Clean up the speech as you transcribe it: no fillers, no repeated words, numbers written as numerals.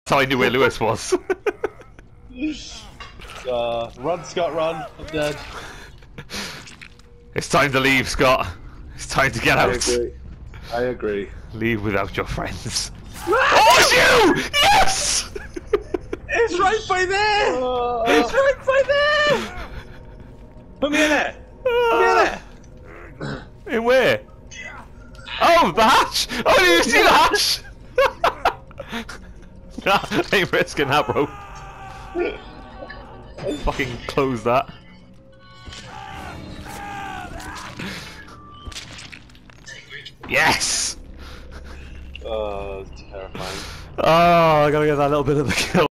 how I knew where Lewis was. Run, Scott, run. I'm dead. It's time to leave, Scott. It's time to get out. I agree. Leave without your friends. Oh, it's you! Yes! It's right by there! It's right by there! Put me in there! Put me in there! In where? Oh, the hatch! Oh, did you see the hatch? Nah, I ain't risking that, bro. Fucking close that. Yes! Terrifying. Oh, I gotta get that little bit of the kill.